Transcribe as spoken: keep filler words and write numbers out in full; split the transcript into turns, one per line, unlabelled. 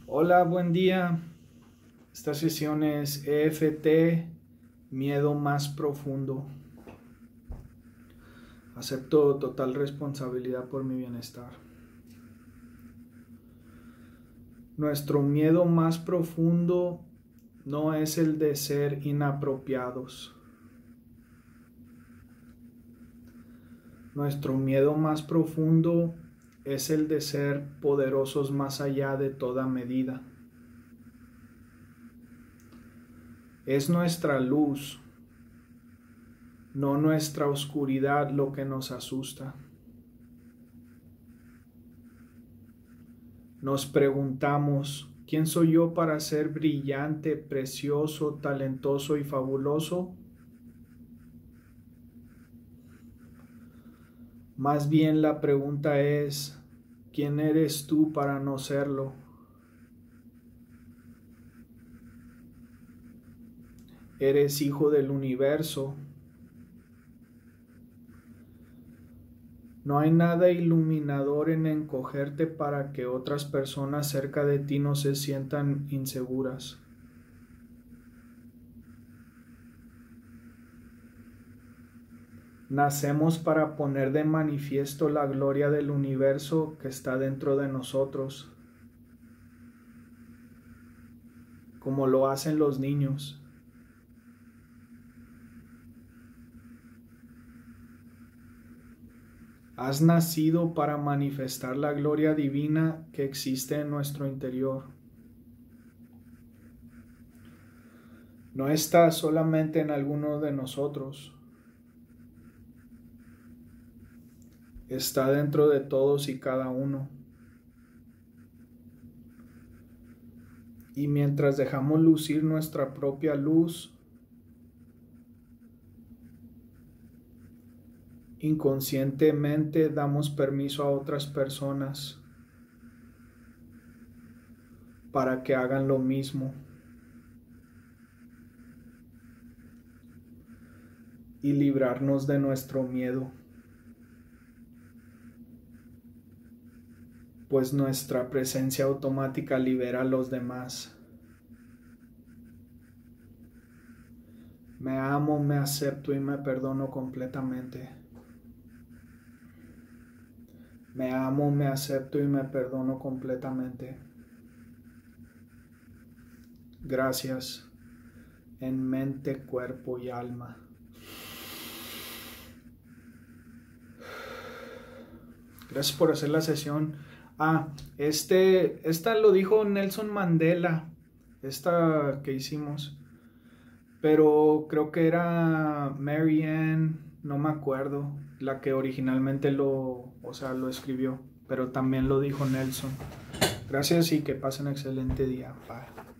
Hola, buen día. Esta sesión es E F T, miedo más profundo. Acepto total responsabilidad por mi bienestar. Nuestro miedo más profundo no es el de ser inapropiados. Nuestro miedo más profundo es el de ser poderosos más allá de toda medida. Es nuestra luz, no nuestra oscuridad, lo que nos asusta. Nos preguntamos, ¿quién soy yo para ser brillante, precioso, talentoso y fabuloso? Más bien la pregunta es, ¿quién eres tú para no serlo? Eres hijo del universo. No hay nada iluminador en encogerte para que otras personas cerca de ti no se sientan inseguras. Nacemos para poner de manifiesto la gloria del universo que está dentro de nosotros, como lo hacen los niños. Has nacido para manifestar la gloria divina que existe en nuestro interior. No está solamente en alguno de nosotros. Está dentro de todos y cada uno. Y mientras dejamos lucir nuestra propia luz, inconscientemente damos permiso a otras personas para que hagan lo mismo. Y librarnos de nuestro miedo. Pues nuestra presencia automática libera a los demás. Me amo, me acepto y me perdono completamente. Me amo, me acepto y me perdono completamente. Gracias, en mente, cuerpo y alma. Gracias por hacer la sesión. Ah, este, esta lo dijo Nelson Mandela, esta que hicimos, pero creo que era Mary Ann, no me acuerdo, la que originalmente lo, o sea, lo escribió, pero también lo dijo Nelson. Gracias y que pasen un excelente día. Bye.